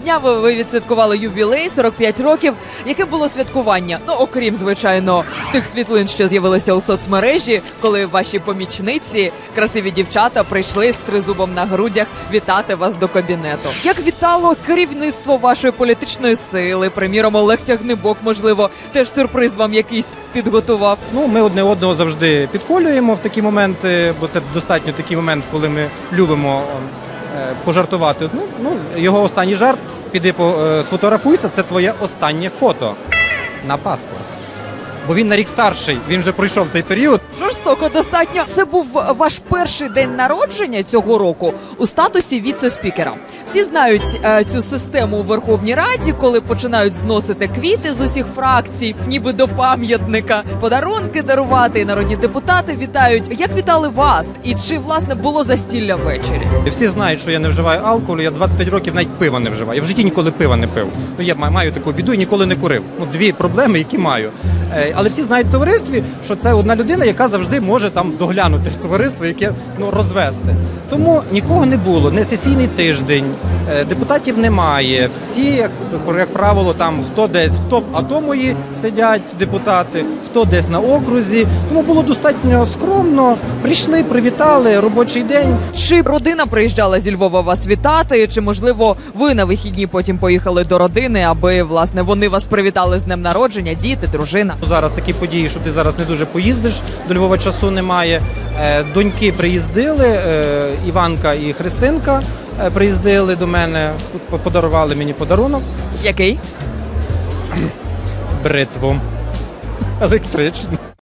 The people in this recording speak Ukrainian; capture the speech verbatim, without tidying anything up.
дня ви, ви відсвяткували ювілей, сорок п'ять років. Яке було святкування? Ну, окрім, звичайно, тих світлин, що з'явилися у соцмережі, коли ваші помічниці, красиві дівчата, прийшли з тризубом на грудях вітати вас до кабінету. Як вітало керівництво вашої політичної сили? Приміром, Олег Тягнибок, можливо, теж сюрприз вам якийсь підготував? Ну, ми одне одного завжди підколюємо в такі моменти, бо це достатньо такий момент, коли ми любимо е, пожартувати. Ну, ну, його останній жарт, піди по, е, сфотографуйся, це твоє останнє фото на паспорт. Бо він на рік старший, він вже пройшов цей період. Жорстоко достатньо. Це був ваш перший день народження цього року у статусі віце-спікера. Всі знають е, цю систему у Верховній Раді, коли починають зносити квіти з усіх фракцій, ніби до пам'ятника, подарунки дарувати, і народні депутати вітають. Як вітали вас? І чи, власне, було застілля ввечері? Всі знають, що я не вживаю алкоголю, я двадцять п'ять років навіть пива не вживаю. Я в житті ніколи пива не пив. Ну, я маю таку біду і ніколи не курив. Ну, дві проблеми, які маю. Але всі знають в товаристві, що це одна людина, яка завжди може там доглянути в товариство, яке ну, розвести. Тому нікого не було, не сесійний тиждень, депутатів немає. Всі, як, як правило, там хто десь, хто в атомої сидять депутати, хто десь на окрузі. Тому було достатньо скромно. Прийшли, привітали, робочий день. Чи родина приїжджала зі Львова вас вітати, чи, можливо, ви на вихідні потім поїхали до родини, аби, власне, вони вас привітали з днем народження, діти, дружина? Зараз такі події, що ти зараз не дуже поїздиш, до Львова часу немає. Доньки приїздили, Іванка і Христинка приїздили до мене, подарували мені подарунок. Який? Бритву електричну.